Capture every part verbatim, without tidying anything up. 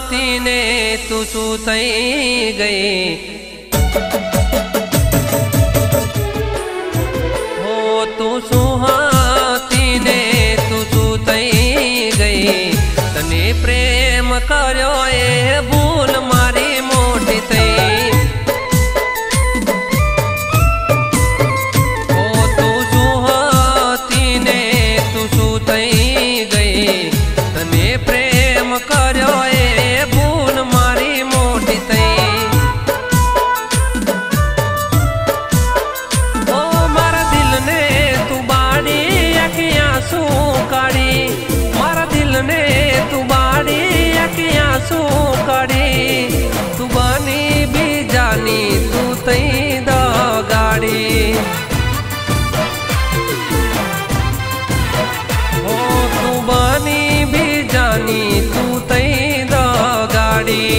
सुहातीने तू सुतई गई, हो तू सुहातीने तू सुतई गई। तने प्रेम कर्यो ए भूल मारी मोटी थई, हो तू सुहातीने तू सुतई गई। तने प्रेम कर्यो ए भूल मारी मोटी थई, ओ मारा दिल ने तू बाड़ी अखियां सू काढ़ी, मारा दिल ने तू बाड़ी अखियां सू काढ़ी। तू बानी भी जानी तू तई दा गाड़ी, हो तू बानी भी जानी तू तई दा गाड़ी।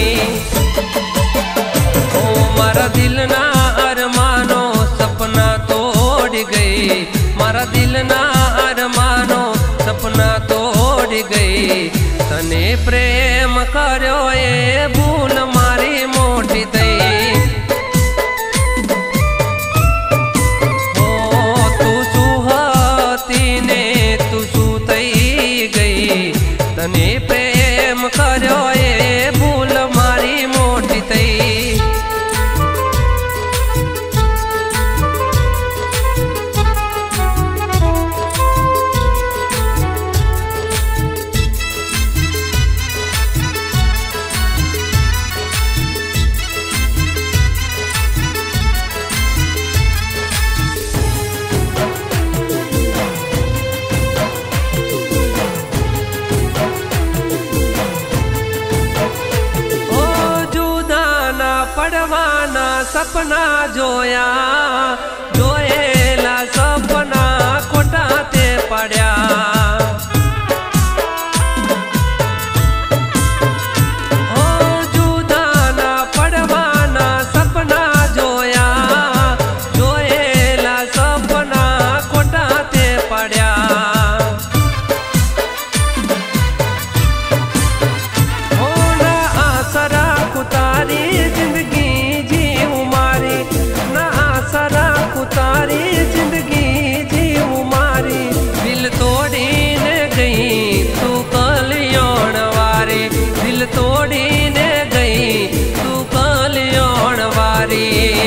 ओ मारा दिल ना अरमानो सपना तोड़ गई, मारा दिल ना अरमानो सपना तोड़ गई। तने प्रेम कर्यो ए भूल मारी मोटी थई, हो तू सुहातीने तू सुतई गई। तने प्रेम कर्यो ए भूल मारी मोटी थई। पड़वाना सपना जोया, जोएला सपना खोटा ते पड़ा। ओ जुदाना पड़वाना सपना जोया, जोएला सपना खोटा ते पड़ा। हो ना आसरा कुतारी जिंदगी जी उमारी, ना आसरा कुतारी जिंदगी जी उमारी। दिल तोड़ी ने गई तू कलियोण वारी, दिल तोड़ी ने गई तू कलियोण वारी।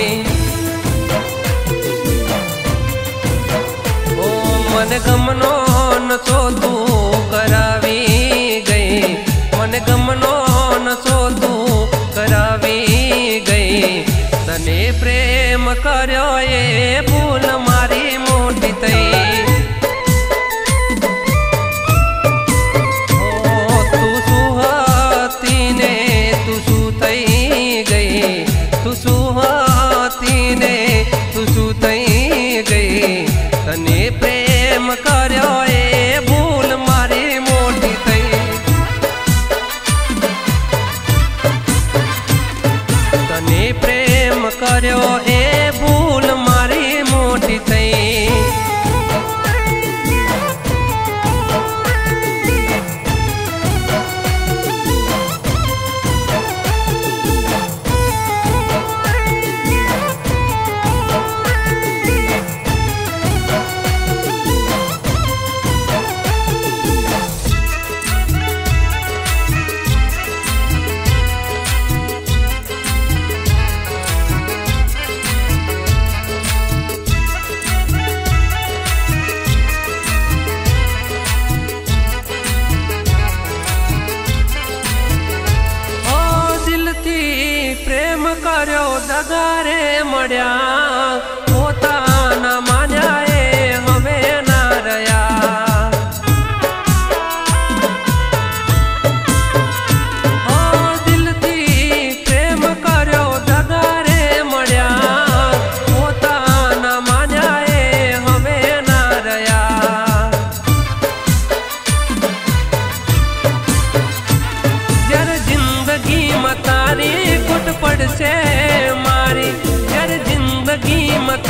ओ मन गमनो न सो तू करावी गई, मन गमनो न सो तू करावी गई। तने प्रेम कर्यो ए भूल मारी मोटी थई, हो तू सुहातीने तू सुतई गई, तू सुहातीने तू सुतई गई। तने प्रेम कर्यो ए भूल मारी मोटी थई, तने प्रेम कर्यो ए भूल मारी मोटी थई। प्रेम कर्यो दगारे मड्या, पोता न मान्या ए हवे ना रया। ओ दिल थी प्रेम कर्यो दगारे मड्या, पोता न मान्या ए हवे ना रया। जर जिंदगी में तारी कुट पड़ से मारी, जर जिंदगी में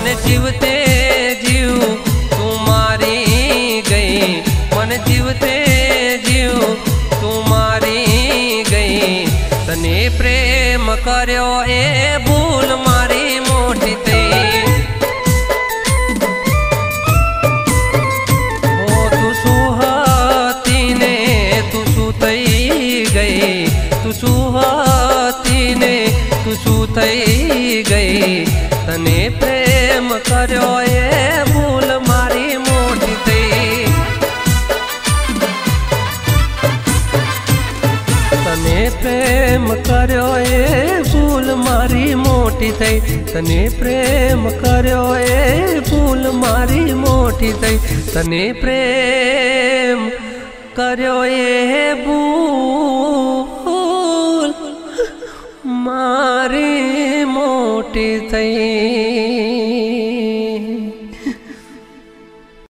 मन जीवते जीव तू मारी गई, मन जीवते जीव तू मारी गई। तने प्रेम कर्यो ए भूल मारी मोटी थई। ओ तू सुहाती ने तू सुतई गई, तू सुहाती ने तू सुतई गई। तने प्रेम कर्यो ए भूल मारी मोटी थई। तने प्रेम कर्यो ए भूल मारी मोटी थई। तने प्रेम कर्यो ए भूल मारी मोटी थई। तने प्रेम कर्यो ए भूल मारी मोटी थई।